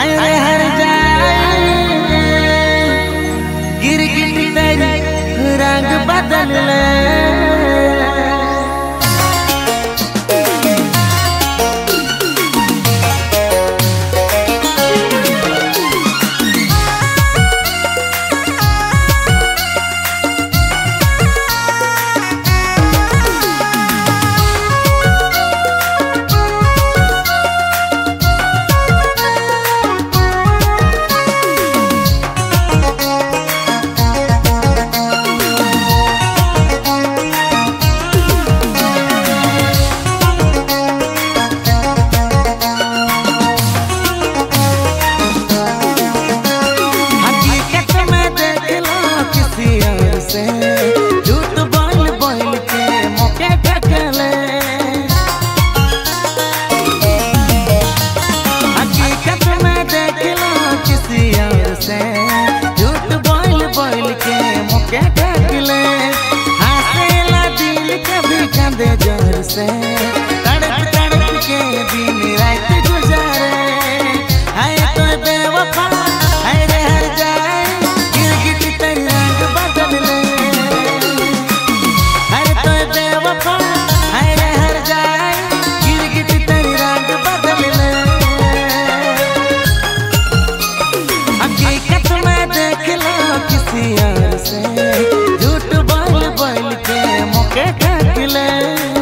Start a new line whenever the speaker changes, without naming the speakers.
हर जाए गिरगिट तेरी रंग बदल ले। झूठ बोल बोल के मौके ठकले, हकीकत में देख लो किसी और से। झूठ बोल बोल के मौके ठकले, हंसेला दिल कभी कंधे जोर से। तड़प तड़प के दिन रात गुजारे, है तो बेवफा है रे हर जाए गिरगिट तेरी रंग बदल ले। हकीकत में देख लो किसी और से, झूठ बोल बोल के मौके ठक ले।